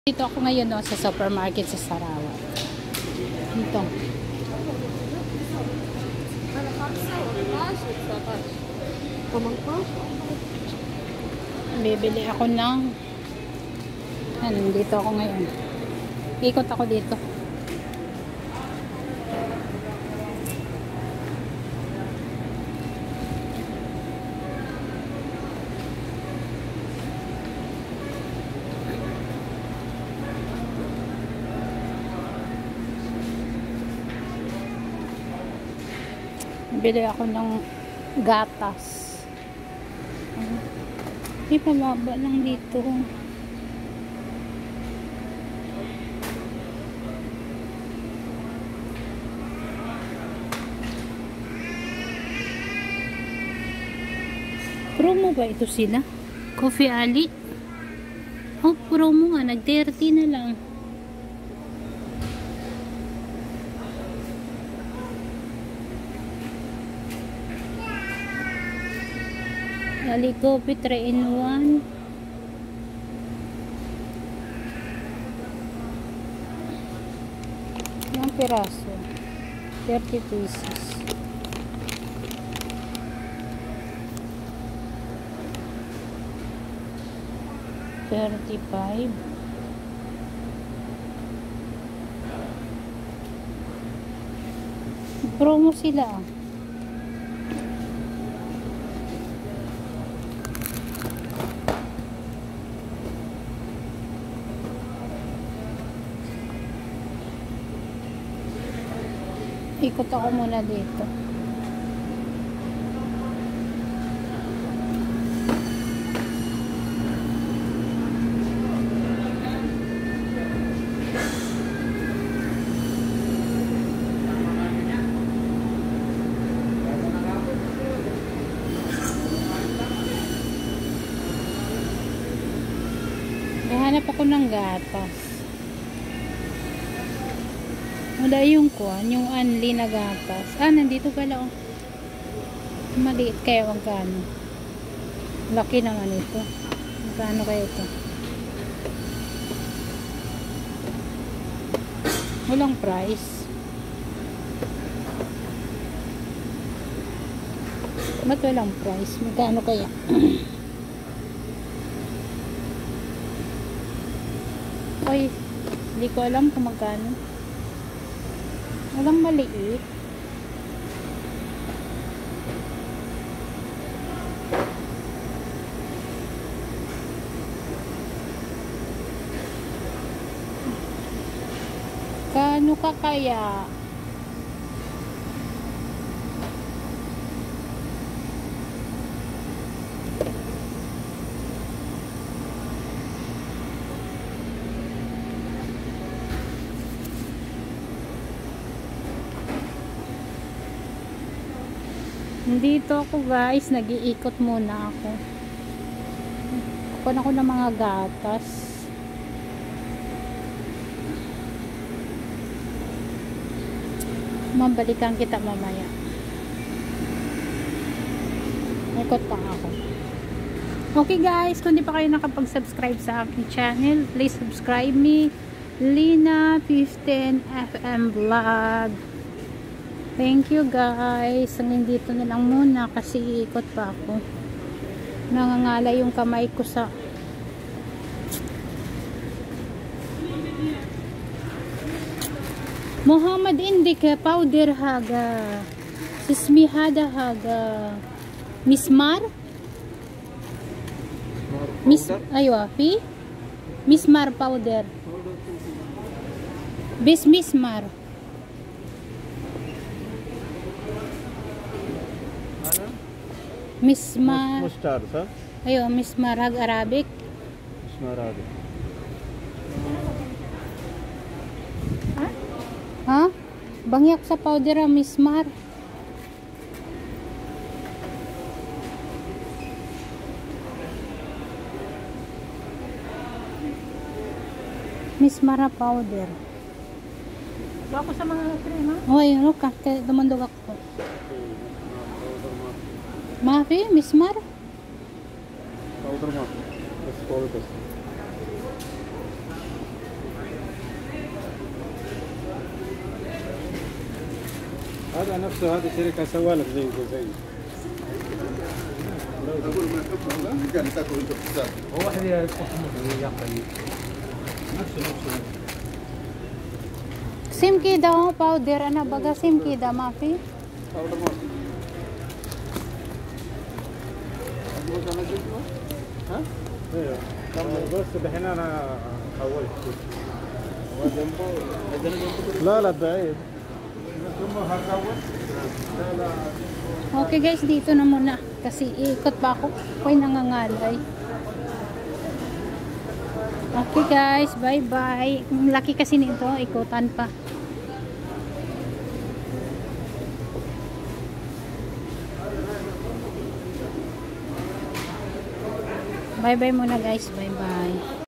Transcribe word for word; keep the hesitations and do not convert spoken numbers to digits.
Dito ako ngayon no, sa supermarket sa Sarawak. Dito. Bibili ako ng ano, dito ako ngayon. Ikot ako dito. Bili ako ng gatas. May pababa lang dito. Promo ba ito sila? Coffee Ali? Oh, promo nga. nag thirty na lang. Ali Coffee three in one. Ilang piraso? thirty pesos. thirty-five. Promo sila. Ikot ako muna dito. Hanap ako ng gatas. Wala yung kuwan, yung unli na gatas. Ah, nandito pala oh. Maliit kaya magkano? Laki naman ito. Magkano kaya ito? Walang price. Ba't walang price? Magkano kaya? Ay, hindi ko alam kung magkano. Walang maliit. Kano ka kaya? Dito ako guys, nag-iikot muna ako. Kukuha ako ng mga gatas. Mabalikan kita mamaya. Ikot pa ako. Okay guys, kung di pa kayo nakapag-subscribe sa aking channel, please subscribe me. Lina fifteen F M Vlog. Thank you guys. Hanggang dito na lang muna kasi iikot pa ako. Nangangalay yung kamay ko sa Muhammad Indica powder haga. Sismihada haga. Mismar? Mis aywa, fi? Mismar powder. Bis mismar. Mismar. Mustard, sir? Ayo, mismarag Arabic. Mismarag. Ha? Ha? Bangyak sa powder ang mismar. Mismara powder. Ako sa mga krema. Oy, ano ka? Kaya dumandog ako. Mafi, mismar? Powder maaf. That's powder. هذا نفسه هذه شركة سوالف زي زي هو واحد يقي نفسه نفسه सिम की दवा पाउडर أنا بقى सिम की दवा ما في ها؟ ايوه بس دحين انا حولت هو جنبه لا لا بعيد ثم هحول لا لا Okay guys, dito na muna kasi ikot pa ako. Ako'y nangangalay. Okay guys, bye bye. Ang laki kasi nito, ikutan pa. Bye bye muna guys, bye bye.